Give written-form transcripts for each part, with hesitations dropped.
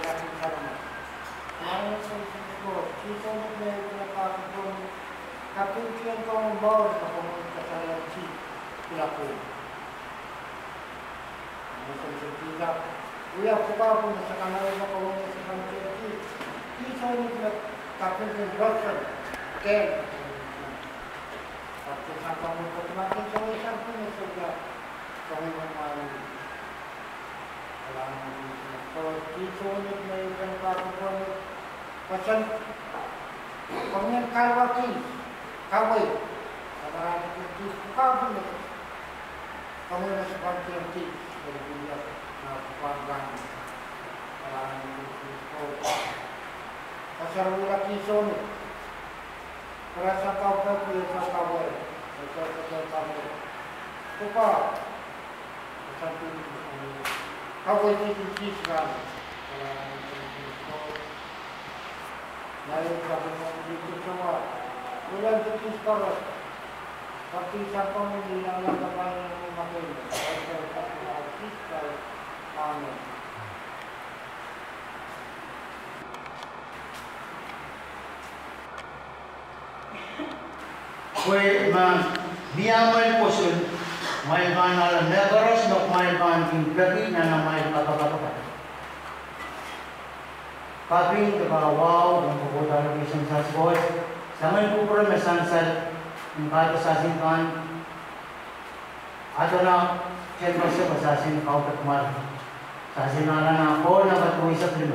aking salamat. Ngayon sa isip ko, sisunod na yung pinapakapon, kapintiyan ko ang bawal na pumunta sa LG, Pilapun. Ano sa isip tila, uya ko pa po na sa kanal na pumunta sa LG, sisunod na kapintiyan Dawson, Ken. At isang pamunta, tumating sa isang pumunta, kami mamali. Salamat dito. So, sisunod na yung pinapakapon, pasan, kung yan kalwaki, kaway, sa maraming kintis, kukabon na ito. Kami na sa pang-kintis, sa biyak na panggang, maraming kintis ko. Kasarwila kisunod, para sa kaway, sa kaway, sa kaway. Ito pa, sa kaway kintis lang, maraming kintis ko. Lalu sabi mo dito semua, ulang tipis paras. Pati sa pamilya lang naman yung umakin. Kasi sa artis kay amin. Kue biyaman po sun, may alam negros, nok may imperi na may pagkakatapat. Kabing wow ang pupunta ng isang sasbos. Sa may pupura na sansal, yung kato sasinkan, ato na, siyempre siya masasin kautat mar. Sasinala na ako, nakatuwi sa prima.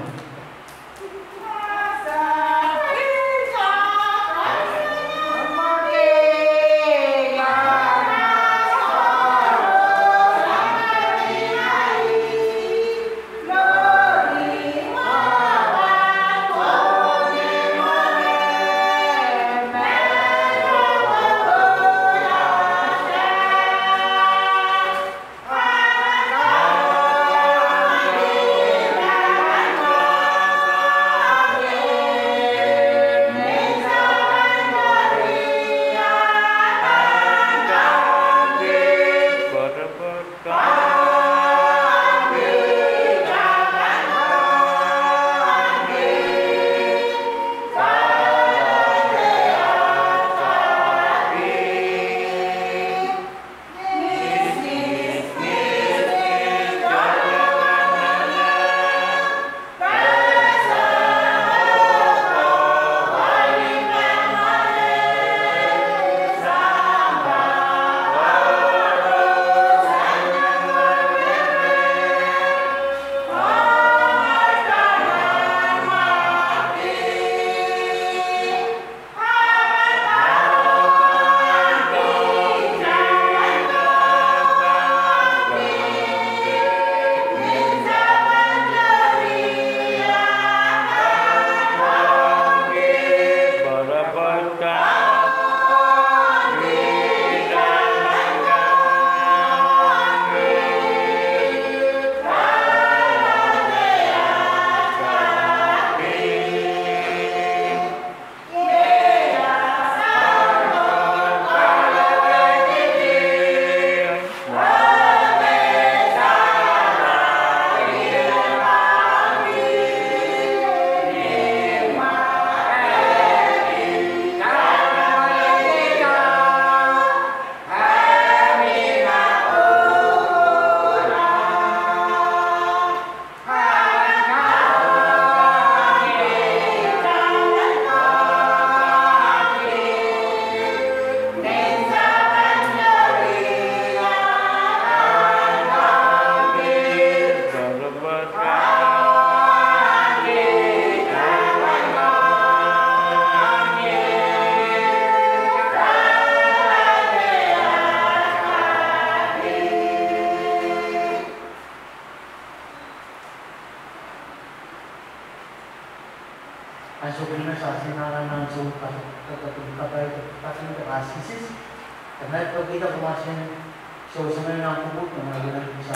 Asukin na sa sinaran ng sultan katulad kapay ng asisis. Karena pag kita kumasin so sa mga nakubot na mga ganang bisa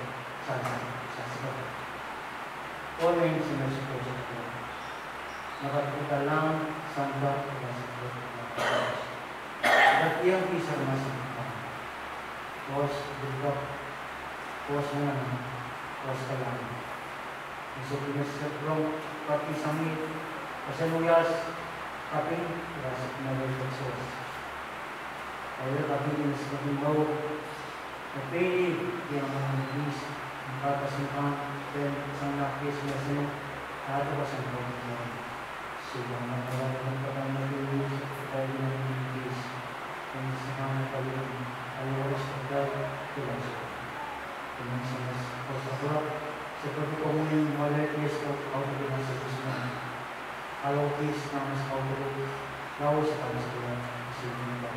sa o yung sinusupport ko. Nakatuta lang samba na support. At iyang bisa masipag. Pos, bulok, pos mo na, pos ka lang. So pinasagrong pati sangit, pasanuyas, kaping, rasap na rin pagsuwas. Kaya kaping pinasagrong bawo, napili yung mga bis, ang katasimpan, then isang nakis na sino, at ako sa mga mga silang mga mga nagulog sa tayo ng bis, kung sa mga pagulog, ayaw sa pagdag, tulang siya. Kung sa mas pagsagrap, seperti komunin mulai kes auto dengan sebesar kalau kes nama auto lalu sekali sebulan sehingga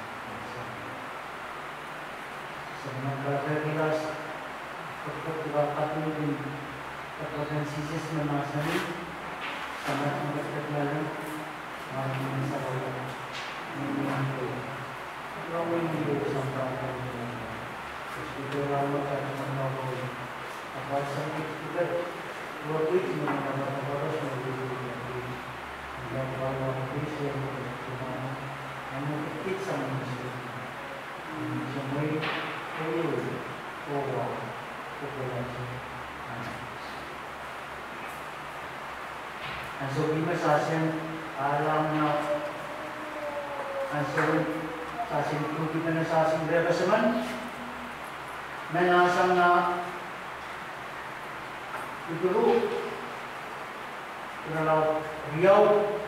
sebenarnya berkilas tetap diwakati di kekuatan sisis memasani sangat terkenal dengan sahabat ini lalu ini sampai terus itu lalu saya menolong apa sakit kita waktu itu mengalami boros menjadi dan bahwa Indonesia cuma hanya sedikit sama muslim semua itu populasi so bima sasen alam na so sasen itu kita na sasen berapa seman menasang na Dulu kalau Riau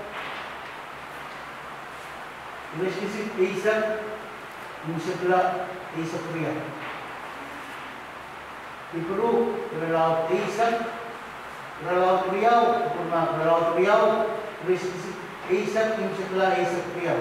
Universiti Aisyah Musebelah Aisyah Korea Dulu kalau Aisyah kalau Riau kalau Riau Universiti Aisyah Musebelah Aisyah Korea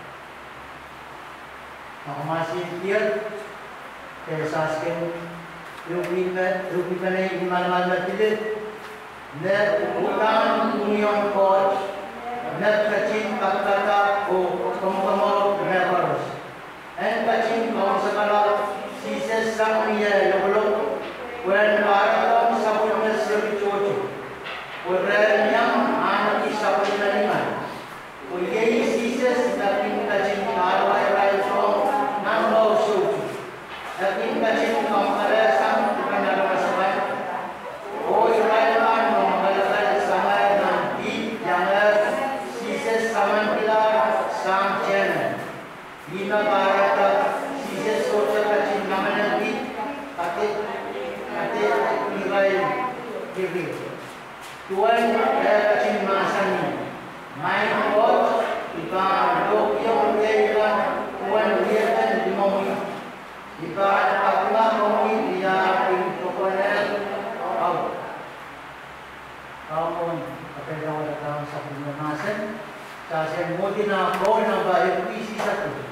maka masih dia kesaskan Rupikan ay iman-iman natin na utang union coach na kacin kakata o kumkamot reparos and kacin kong sa kalat sises sa umiya lulog when aratong sa punas sa bichocho o renyang anak isapon na liman o yay sises na pinakacin araway-ray from ng bawso na pinakacin kong Lima barata sisa socha kacin nama nanti kate nilai kiri tuan kacin masani main bot ikan dokyong ikan tuan liatan dimoi ikan akla moi dia pintokonet kamu apa yang datang sebelum masan saya mau dina kau nak bayar isi satu.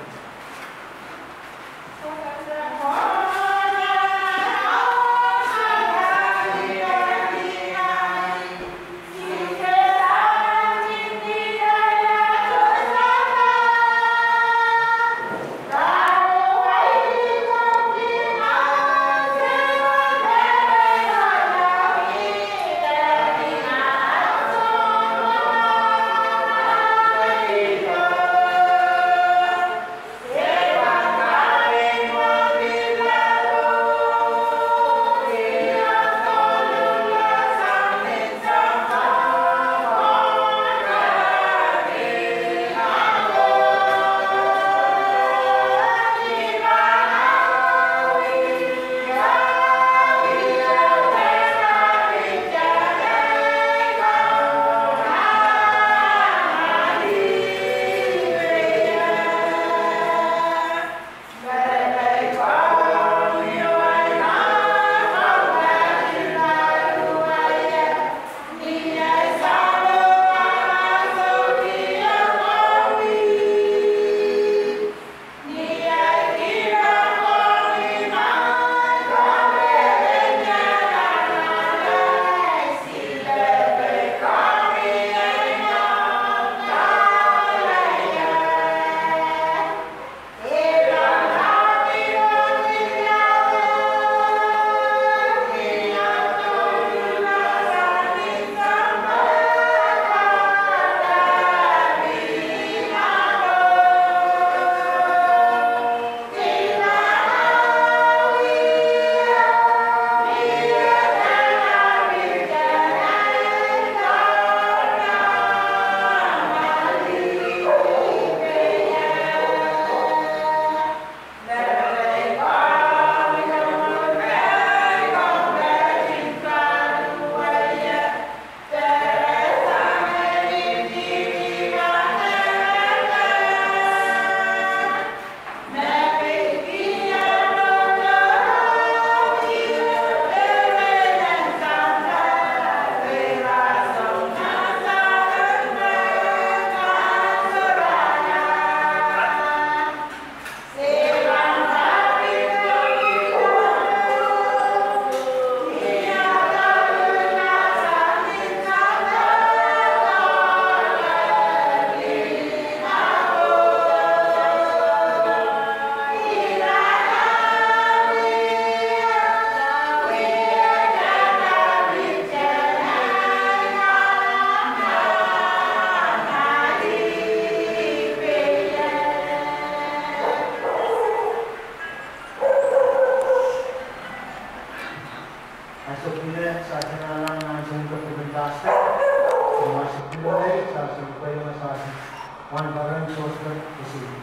pwede masasin. Juan Barren Soster, Isip.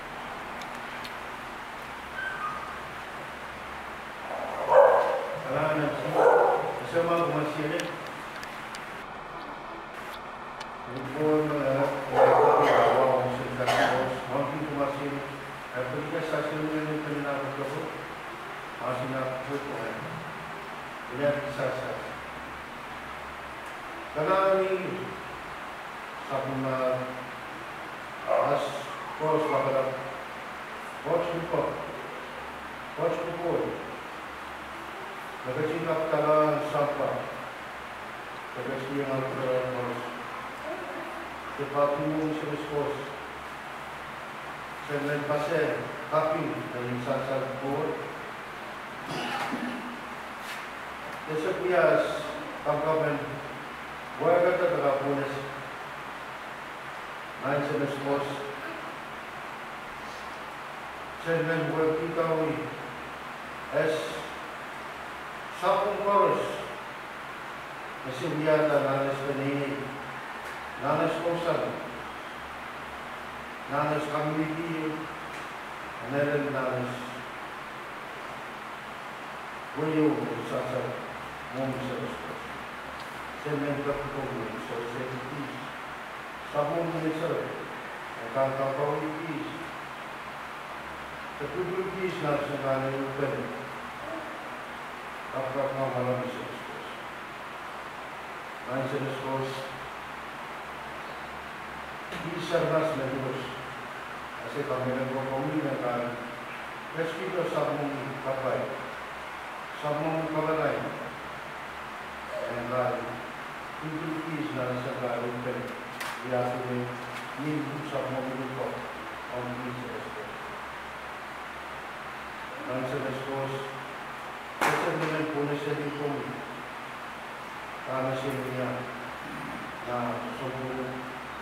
Salamat sa kasama kumasilip. Lupon awa ang sundakos, mamping kumasilip. Ay pagka sa sinunan yung kaninapot ko, masinapot ko ay ilan kisasas. Kanami sa mga as kos bakalang coach ko po. Nagkasikap talang sapa. Nagkasikap ang kos. Sepatu sa kos. Sa nagpase, kapi na yung sasagpor. Sa piyas, pagkaman, wala ka tagapunas. Nine sa kos. Sa nagwag as sapong koros. Kasi biyata nanas kanini. Nanas kosan. Nanas community. Meron nanas. Wayo sasag mong sa gusto. Semen kapitong sa safety. Sapong minister. Nakakapawin sa pagpipis na sa kanil upan. Kapag mawalang sa Diyos. Ngayon sa Diyos, isarnas na Diyos. Kasi kami nagpapawin na kan, respeto sa mong kapay, sa mong kabalay. Ang lahat, pagpipis na sa kanil upan. Iyasin mo yung sa mong grupo, ang sa Diyos. Ngayon sa Diyos, kasi naman po na siya din po para siya niya na sumunod.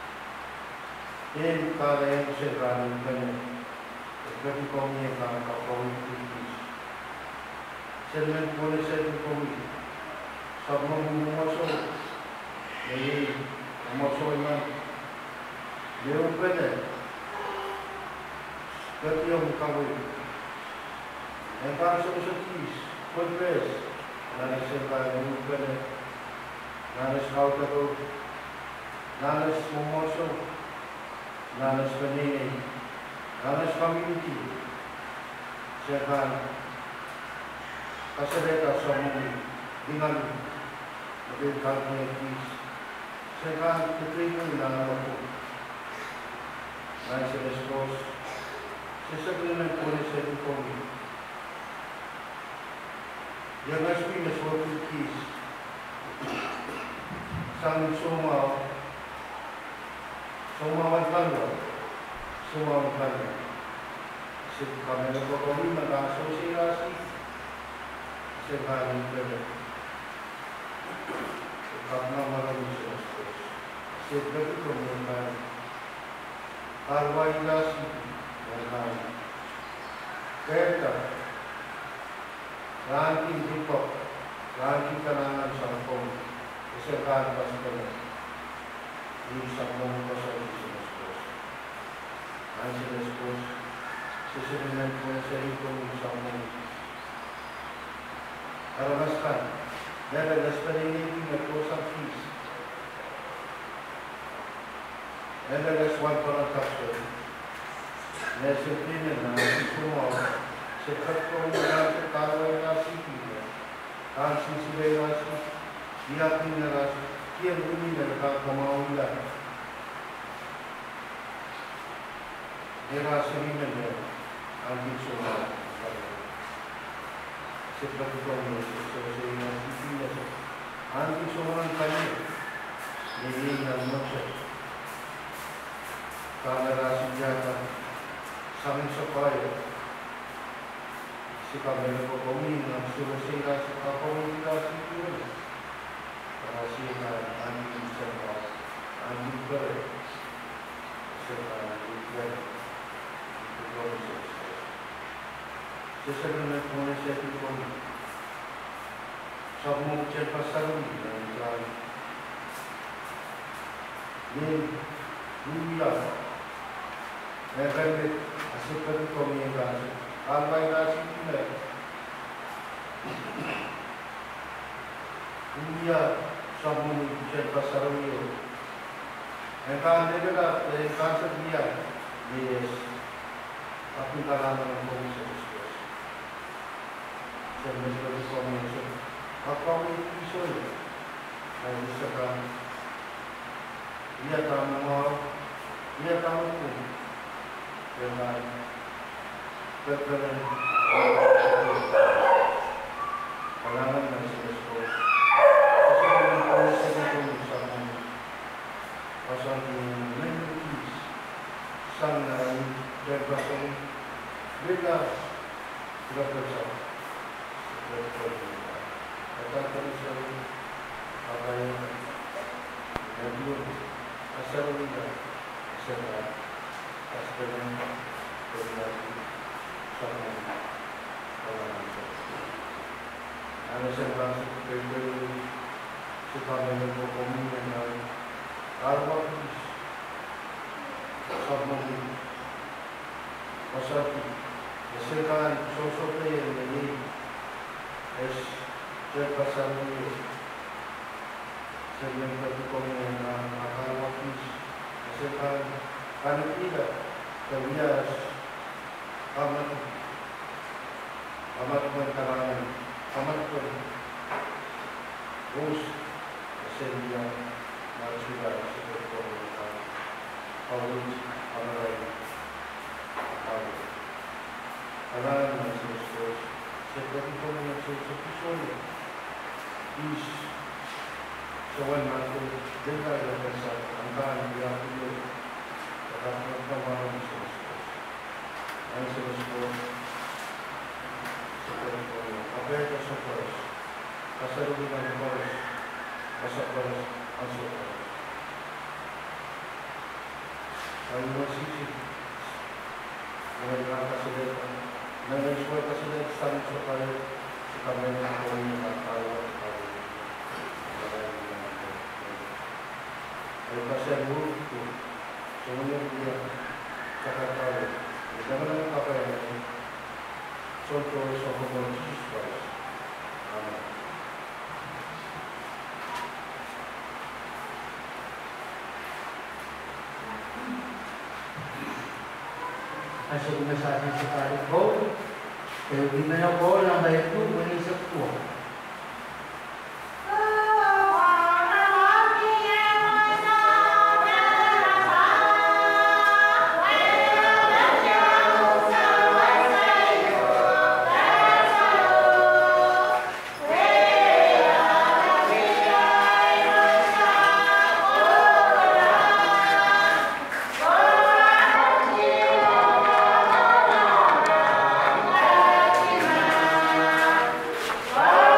Yan para yan siya raming ganyan. Kasi po niya nakakapawin pilis. Siya naman po na siya din po sa mga umumaso. Ngayon, umumaso naman. Meron pa na. Kasi yung kawin. Ang para sa usatis. Pagpes, nanas yung kanyang upanan, nanas kautato, nanas mumoso, nanas kanini, nanas community, siya kan kasaleta sa mong dingan, magiging niya peace, siya kan katrino na ako, nanas sa Diyos, siya sabihin ng pulis sa ito. Yang asli na suatu kis sang sumawan kalwa kasi kami nagpapawin mag-asosiasi sa kanin pwede kapag marami sa Diyos kasi pwede ko mga kalwailasi ng kaya ranking grupo, ranking kalangan sa akong isang pas ko na yung sa mong pasal sa Diyos. Ang sa Diyos, susunod ko na sa itong sa mong karabaskan. Nalagas pa rin yung nagposang peace. Nalagas one parang kapsul. Nasipin na sumaw. Sekat ko mga kaway rasi niya, kasi sila rasi, iyakin na rasi, kaya bumi na nakakamawala. May rasi rin na niya, ang gitsunan. Sekat ko mga sasasay na sipin niya, ang gitsunan kanya, nilingan mo siya. Kala rasi yata, sa amin sa kaya, si kami nagpapawin ng sulasira sa kapawin-kasi yun. Kasi na aming sa aming bere. Kasi na aming bere. Ito ko sa Diyos. Sasabihin ko na siya ito sa mong siya pasarong ng Israel. Yan, India, Netherlands, Asipati Communication, Almaira City, India, Samuni, Cherpa Saravio, and Canada, the concept here, yes, Apitana and Commission. Sebenarnya Commission, apa itu isu? Misalkan dia tamu dengan terkena kalangan dan sebagainya. Sesuatu sama pasal menentukan sangat berbahasa beda berbahasa. Kata terus apa yang dulu asal tidak asal asalnya terjadi sama orang ada sebab seperti supaya menghubungi dengan arwah sama pasal sekarang sosoknya yang ini pasal ini segmen berhubungan dengan arwah sekarang karena tidak terbias amat berkalangan amat terus sehingga sudah seperti pemerintah Paulus Amarai kalangan masih seperti pemerintah seperti is sewan masuk dengan dasar anggaran yang itu terhadap pembangunan yang seperti apa yang tersebut pasal dengan boros pasal boros masuk lalu masih dengan kasih dengan semua kasih sama supaya supaya mengalami masalah pasal buruk itu semuanya dia cakap tahu jangan apa yang contoh sokongan siswa Hasil masalah sekali kau, kalau gimana kau yang baik tu boleh sesuatu. Wow.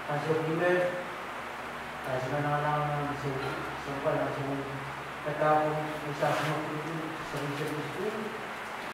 Kaso Pimer, kasi na lang sa katapong isa sa mga sa research school,